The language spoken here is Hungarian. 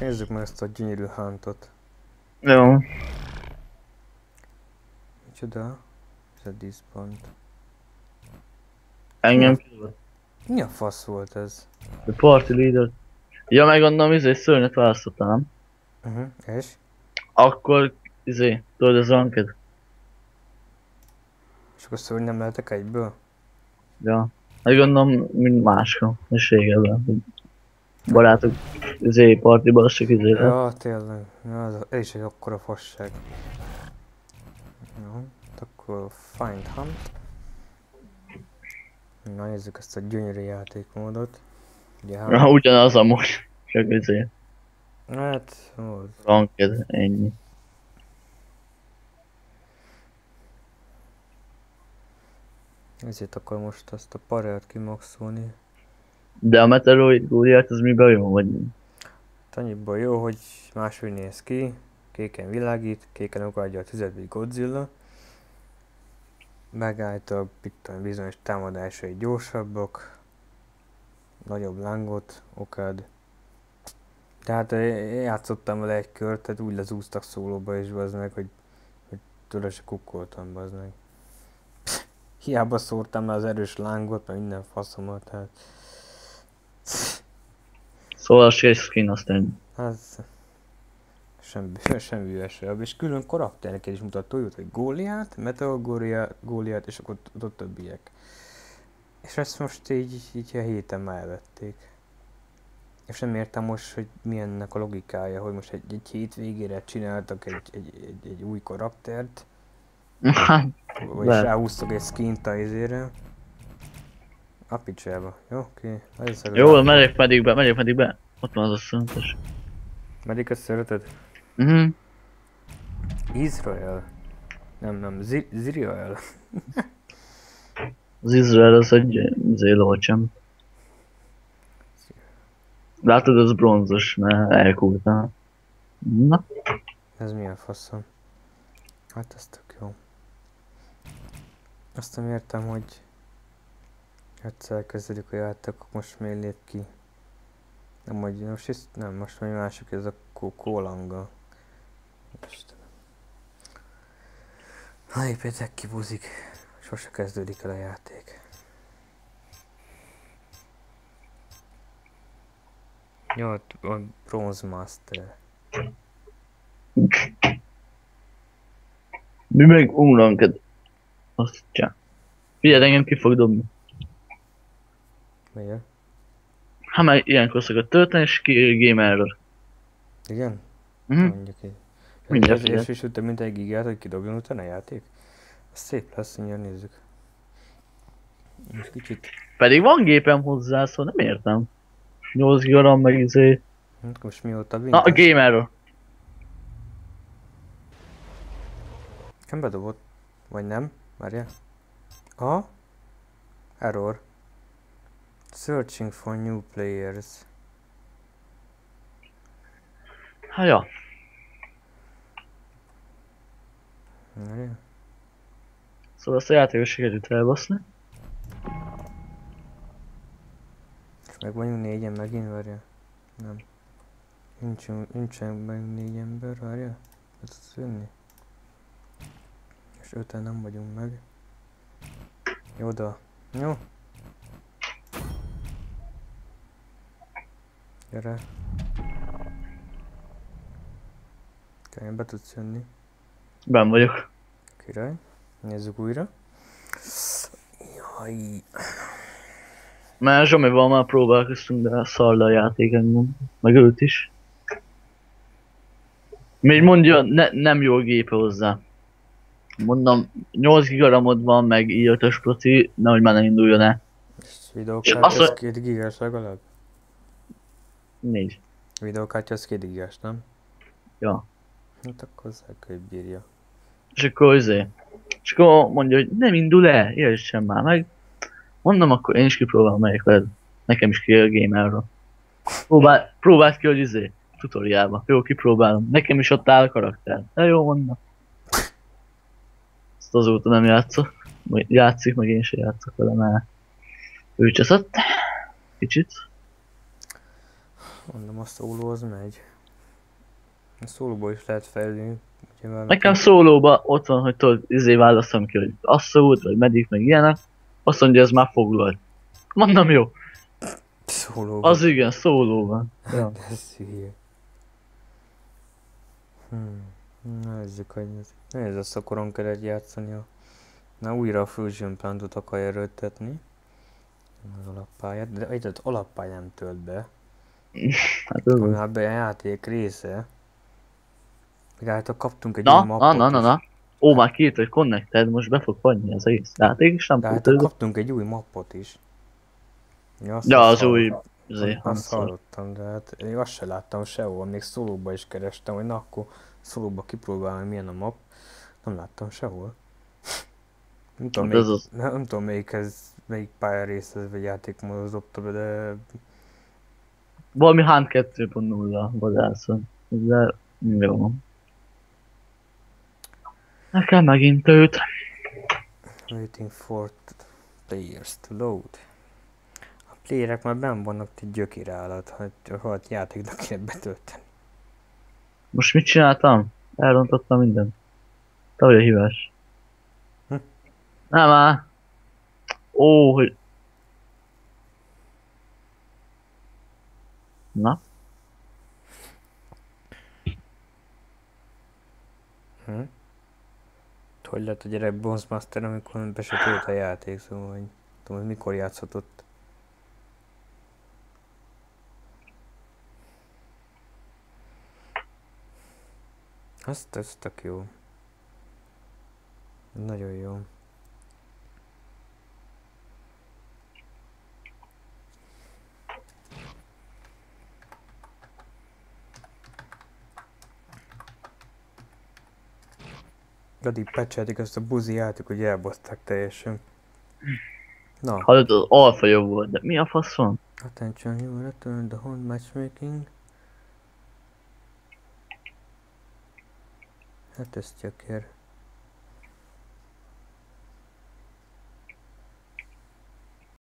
Nézzük meg ezt a gyönyörű huntot. Jó. Micsoda? Ez a diszpont. Engem kívül. Mi a fasz volt ez? A party leader. Ja, meg gondolom, szörnyet választottam. És? Akkor, tudod, ez ranked. És akkor szörny nem lehetek egyből? Ja. Hát gondolom, mint máskor. És régebben. Barátok, partiban az csak Ja, tényleg. Ja, ez is egy akkora fasság. Jó, akkor find hunt. Na, nézzük ezt a gyönyörű játékmódot. Ugye, Ja, ugyanaz amúgy. Csak hát, volt. ranked, ennyi. Ezért akkor most azt a parelt kimaxolni. De a Meteoroid Goliath az miben jó, vagy mi? Annyiból jó, hogy máshogy néz ki. Kéken világít, kéken ogadja a tüzet, mint Godzilla. Megállítólag bizonyos támadásai gyorsabbak. Nagyobb lángot okad. Tehát én játszottam vele egy kört, tehát úgy lezúztak szólóba is, bazd meg, hogy tőle se kukkoltam, bazd meg. Hiába szórtam le az erős lángot, meg minden faszomat, tehát... Szóval a skin aztán. Hát... Semmi üvesebb, és külön karaktereket is mutat túl, hogy Góliát, Meteor Góliát, és akkor ott többiek. És ezt most így a héten már elvették. És nem értem most, hogy milyennek a logikája, hogy most egy hétvégére csináltak egy új karaktert, vagy ráhúztak egy skint a izére. A picsába. Jó, oké. Jó, megyek pedig be. Ott van az a szöntes. Melyiket szereted? Izrael. Nem, Ziriel. Az Izrael az egy lovacsem. Látod, az bronzos, mert elkúrtál. Na. Ez milyen faszom. Hát ez tök jó. Azt nem értem, hogy egyszer kezdődik a játék, most miért lép ki. Nem, hogy most vagy másik, ez a kólanga. Istenem. Na lépjetek ki, buzik. Sose kezdődik el a játék. Jó, a Bronze Master. Mi meg unranked. Azt csak. Figyeld, engem ki fog dobni. Miért? Hát már ilyenkor szokott tölteni, és ki gamerről. Igen? Mondjuk így. Mindjárt És is több mint egy gigát, hogy kidobjon utána a játék? Az szép lesz, mindjárt nézzük. Most kicsit... Pedig van gépem hozzá, szóval nem értem. 8 GB meg Most mióta Windows? Na, a gamerről. Nem bedobott? Vagy nem? Várjál. Error. Searching for new players. Hát ja. Várjál. Szóval ezt a játékot sikerült elbaszni. És meg vagyunk 4-en megint, várjál. Nem. Nincsen meg 4 ember, várjál. Ez tudsz jönni. És 5-en nem vagyunk meg. Jó, jó. Gyere. Te be tudsz jönni. Benn vagyok. Király. Nézzük újra. Jaj. Mert Zsomival már próbálkoztunk, de szar le a játék engem. Meg őt is. Még mondja, nem jó a gépe hozzá. Mondom, 8 GB van, meg i5-ös proci, nehogy már ne induljon el. És videókártya az 2 gigás legalább? 4. Videókártya az 2 gigás, nem? Ja. Hát akkor az hogy bírja. És akkor és akkor mondja, hogy nem indul el, értsen már meg. Mondom, akkor én is kipróbálom, melyik veled. Nekem is ki a gamerről. Próbáld ki, hogy tutoriálba. Jó, kipróbálom. Nekem is ott áll a karakter. De jó, mondom. Ezt azóta nem játszik, meg én sem játszok vele, mert ő cseszett. Kicsit. Mondom, a szóló az megy. A szólóból is lehet fejlődni. Ugye már Nekem szólóba ott van, hogy tudod, választom ki, hogy asszót, vagy medik, meg ilyenek. Azt mondja, ez már foglalt. Mondom, jó. szólóból. Az igen, szólóban. Ja. De ez hülye. Nézzük, hogy ez a szakoron kellett játszani. Na újra a Fusion Plantot akarja erőltetni. Az alappályát, de egyet alappály nem tölt be. Hát ez Ami az. hát be a játék része. Megáltal kaptunk egy új mappot Na. Ó, már kiírt, hogy connected, most be fog fagyni az egész játék, és nem de hát tudod. kaptunk egy új mappot is. Ja, Ja, az új Azt Hansol. hallottam, de hát én azt se láttam sehol, még szólóba is kerestem, hogy na akkor szólóba kipróbálom, hogy milyen a map. Nem láttam sehol. Nem tudom, Hát ez az. nem tudom melyik pályarészhez vagy játékmódhoz dobta be, de Valami Hunt 2.0 vadászon. De jó. Nekem megint őt. waiting for players to load. A playerek már benn vannak egy gyökére állat, hogy a játéknak kéne betölteni. Most mit csináltam? Elrontottam mindent. Te vagy a hibás. Nem áll. Ó, hogy... Na? Hogy lett a gyerek Bronze Master, amikor be se tölt a játék, szóval hogy tudom, hogy mikor játszhatott. Ez tök jó. Nagyon jó. Addig patchelték ezt a buzi játék, hogy elbaszták teljesen. Na. Hallod, az alfa jobb volt, de mi a faszon? Attention, you return the home matchmaking. Hát ez gyökér.